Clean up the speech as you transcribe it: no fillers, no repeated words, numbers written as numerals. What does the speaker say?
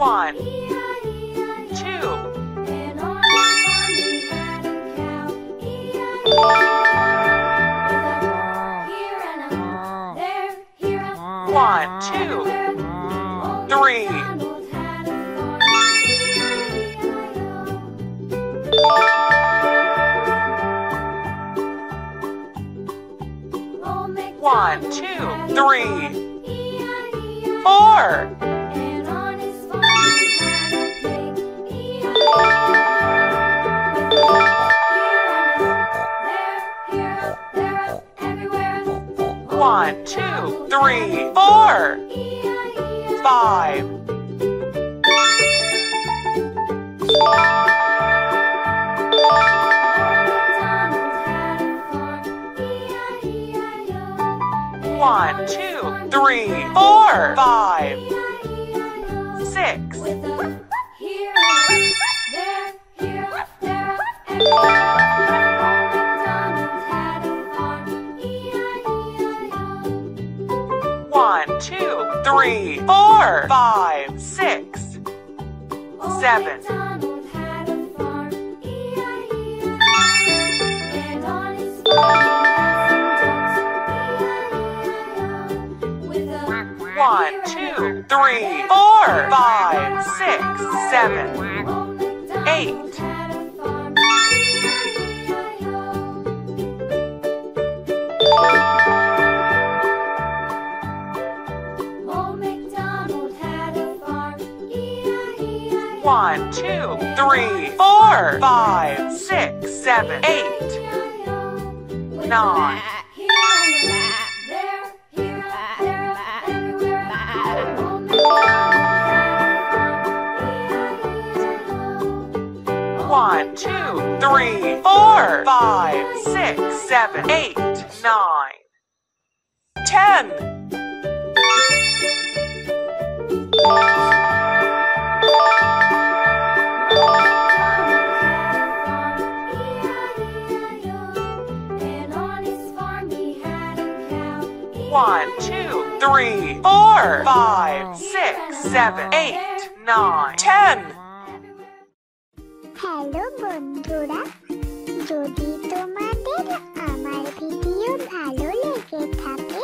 1, 2, 1, 2, 3, 1, 2, 3, 4. 1, 2, 3, 4, 5. 1, 2, 3, 4, 5, 6. 1, 2, 3, 4, 5, 6, 7. 1, 2, 3, 4, 5, 6, 7, 8. 1, 2, 3, 4, 5, 6, 7, 8, 9. 1, 2, 3, 4, 5, 6, 7, 8, 9, 10. 1, 2, 3, 4, 5, 6, 7, 8, 9, 10. Hello বন্ধুরা, যদি তোমাদের আমার ভিডিও ভালো লেগে থাকে